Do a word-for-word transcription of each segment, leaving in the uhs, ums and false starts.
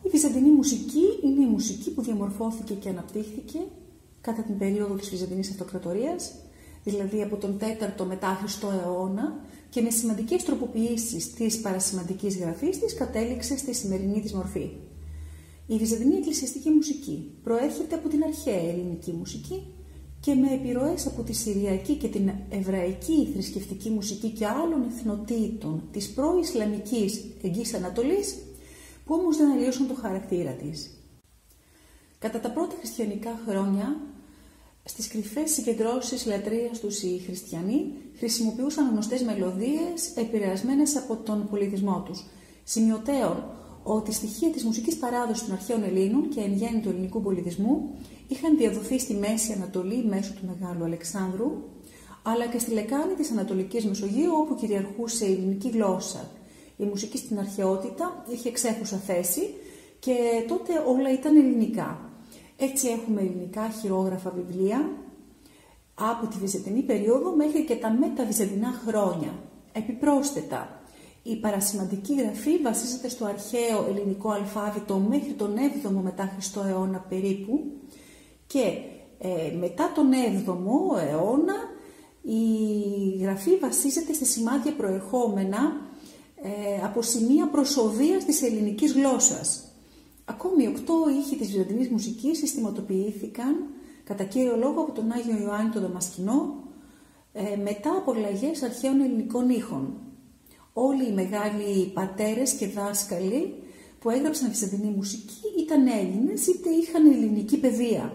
Η βυζαντινή μουσική είναι η μουσική που διαμορφώθηκε και αναπτύχθηκε κατά την περίοδο της Βυζαντινής Αυτοκρατορίας, δηλαδή από τον τέταρτο μετά Χριστό αιώνα, και με σημαντικές τροποποιήσεις της παρασημαντικής γραφής της κατέληξε στη σημερινή της μορφή. Η βυζαντινή εκκλησιαστική μουσική προέρχεται από την αρχαία ελληνική μουσική και με επιρροές από τη συριακή και την εβραϊκή θρησκευτική μουσική και άλλων εθνοτήτων της προ-ισλαμικής Εγγύης Ανατολής, που όμως δεν αλλίωσαν το χαρακτήρα της. Κατά τα πρώτα χριστιανικά χρόνια, στις κρυφές συγκεντρώσεις λατρείας τους οι χριστιανοί χρησιμοποιούσαν γνωστές μελωδίες επηρεασμένες από τον πολιτισμό τους. Σημειωτέων ότι στοιχεία της μουσικής παράδοσης των αρχαίων Ελλήνων και εν γέννη του ελληνικού πολιτισμού είχαν διαδοθεί στη Μέση Ανατολή μέσω του Μεγάλου Αλεξάνδρου, αλλά και στη λεκάνη της Ανατολικής Μεσογείου, όπου κυριαρχούσε η ελληνική γλώσσα. Η μουσική στην αρχαιότητα είχε εξέχουσα θέση και τότε όλα ήταν ελληνικά. Έτσι έχουμε ελληνικά χειρόγραφα βιβλία από τη βυζαντινή περίοδο μέχρι και τα μεταβυζαντινά χρόνια. Επιπρόσθετα, η παρασημαντική γραφή βασίζεται στο αρχαίο ελληνικό αλφάβητο μέχρι τον έβδομο μετά Χριστό αιώνα περίπου, και ε, μετά τον έβδομο αιώνα η γραφή βασίζεται σε σημάδια προερχόμενα ε, από σημεία προσοδείας της ελληνικής γλώσσας. Ακόμη οκτώ ήχοι της βυζαντινής μουσικής συστηματοποιήθηκαν κατά κύριο λόγο από τον Άγιο Ιωάννη τον Δαμασκηνό ε, μετά από αλλαγές αρχαίων ελληνικών ήχων. Όλοι οι μεγάλοι πατέρες και δάσκαλοι που έγραψαν βυζαντινή μουσική ήταν Έλληνες είτε είχαν ελληνική παιδεία.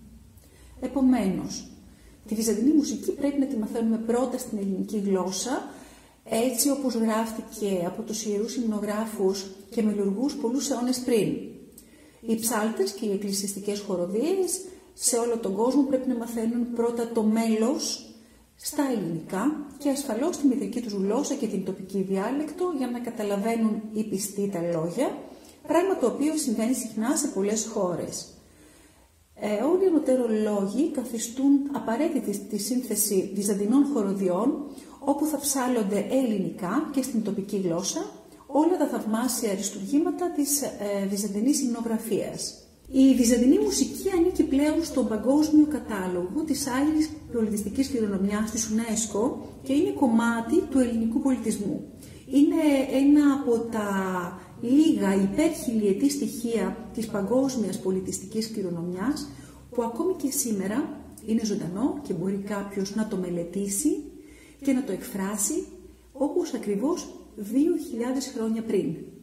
Επομένως, τη βυζαντινή μουσική πρέπει να τη μαθαίνουμε πρώτα στην ελληνική γλώσσα, έτσι όπως γράφτηκε από τους ιερούς υμνογράφους και μελουργούς πολλούς αιώνες πριν. Οι ψάλτες και οι εκκλησιαστικές χοροδίες σε όλο τον κόσμο πρέπει να μαθαίνουν πρώτα το μέλος στα ελληνικά και ασφαλώς τη μητρική τους γλώσσα και την τοπική διάλεκτο για να καταλαβαίνουν οι πιστοί τα λόγια, πράγμα το οποίο συμβαίνει συχνά σε πολλές χώρες. Ε, όλοι οι ανωτέρω λόγοι καθιστούν απαραίτητη τη σύνθεση βυζαντινών χοροδιών, όπου θα ψάλλονται ελληνικά και στην τοπική γλώσσα όλα τα θαυμάσια αριστουργήματα της ε, βυζαντινής υμνογραφίας. Η βυζαντινή μουσική ανήκει πλέον στον παγκόσμιο κατάλογο της Άγιης Πολιτιστικής Κληρονομιάς της UNESCO και είναι κομμάτι του ελληνικού πολιτισμού. Είναι ένα από τα λίγα υπερχιλιετή στοιχεία της παγκόσμιας πολιτιστικής κληρονομιάς που ακόμη και σήμερα είναι ζωντανό και μπορεί κάποιος να το μελετήσει και να το εκφράσει όπως ακριβώς δύο χιλιάδες χρόνια πριν.